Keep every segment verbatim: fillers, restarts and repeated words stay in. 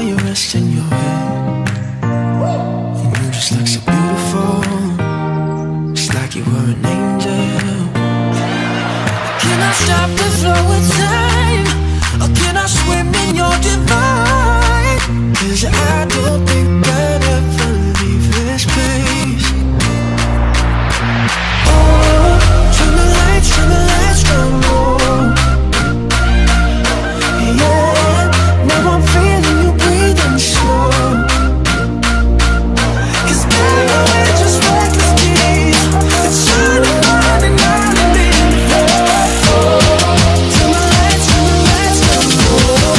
you resting your head. And you just look so beautiful, just like you were an angel. Can I stop the flow of time, or can I swim in your divine? 'Cause I don't think I'd ever leave this place. Oh, turn the lights, turn the lights down low. Yeah, now I'm feeling you breathing slow. 'Cause baby, we're just reckless deeds. It's shining on and on and in the flow. Turn the lights, turn the lights down low.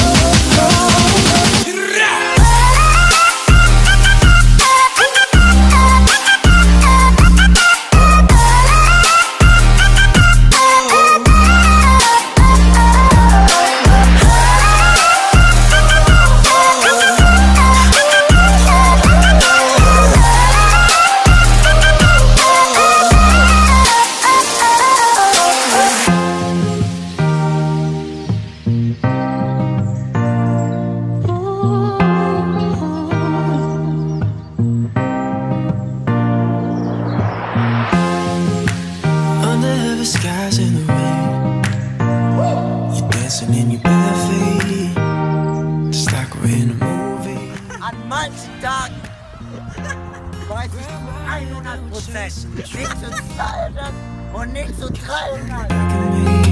Under heavy skies in the rain, you're dancing in your bare feet, just like we're in a movie. An manchen Tagen weiß ich zu hundert Prozent nicht zu zahlen und nicht zu trallen.